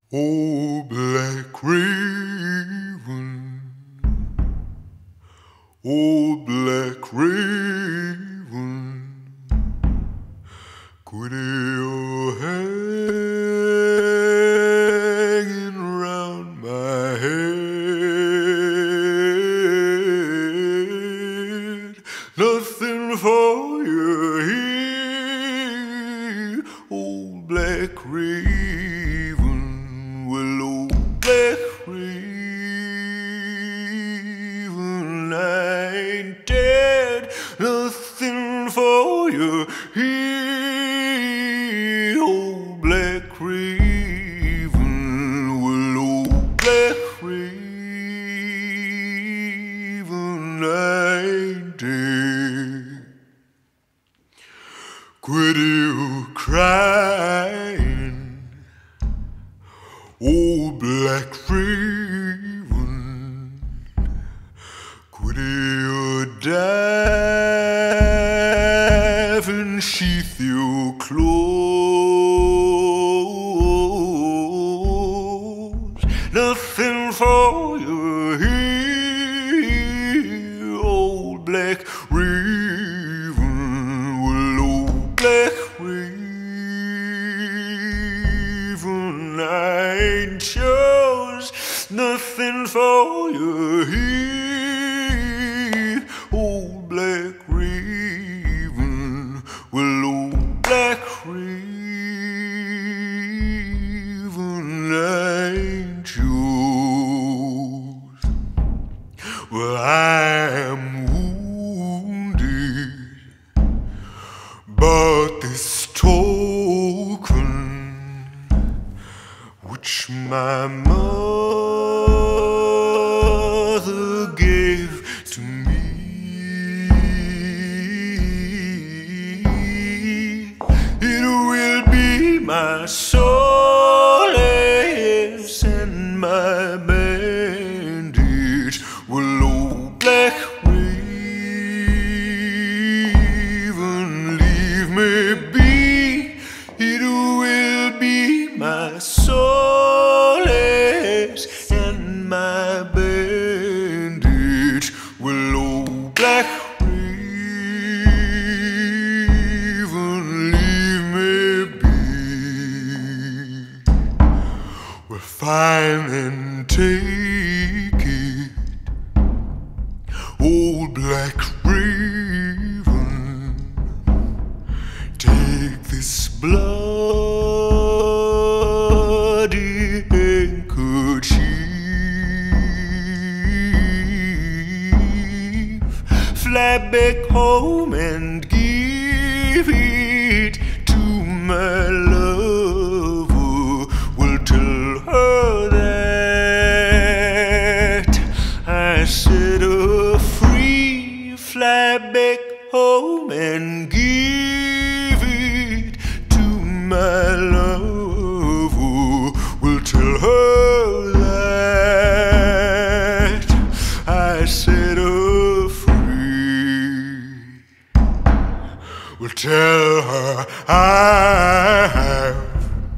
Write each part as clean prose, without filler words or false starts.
Oh, Black Raven, oh, Black Raven, quit your hanging round my head. Nothing for you here, old Black Raven. Well, old Black Raven, I ain't dead. Nothing for you here, old Black Raven. Well, old Black Raven, I ain't dead. Quit you crying, old Black Raven. Quit your dive and sheath your clothes. Nothing for you here, old Black Raven. Well, old Black Raven, I ain't chose nothing for you here, old Black Raven. Well, old Black Raven, I ain't chose. Well, I'm wounded, but this token which my mother gave to me, it will be my solace and my bandage. Well, old Black Raven, leave me be. It will be my solace and my bandage. Well, old Black Raven, leave me be. Well, fine and take it, old Black Raven. Take this bloody handkerchief, fly back home and give it to my lover. Will tell her that I set her free. Fly back home and give it to my lover. Will tell her that I set her free. Will tell her I have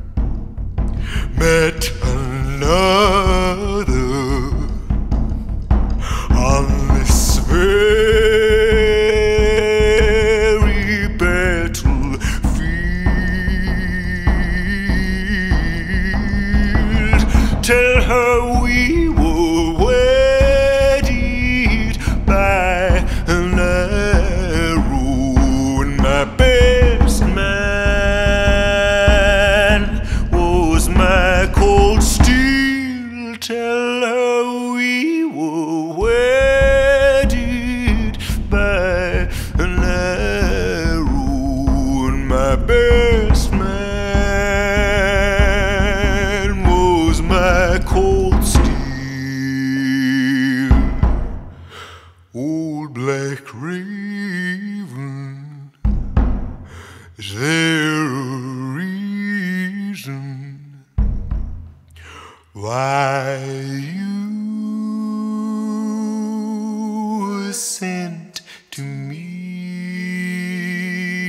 met another on this very battlefield. Tell her we were wedded by an arrow, and my best man was my cold steel. Tell her we were wedded by an arrow, and my best man was my cold steel. Old Black Raven, is there a reason why you were sent to me?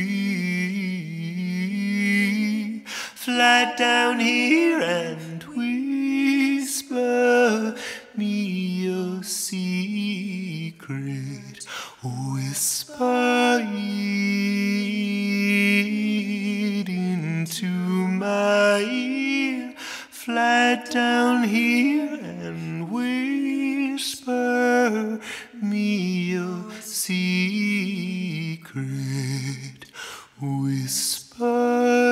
Fly down here and we fly down here and whisper me your secret. Whisper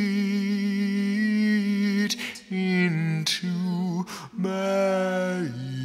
it into my ear.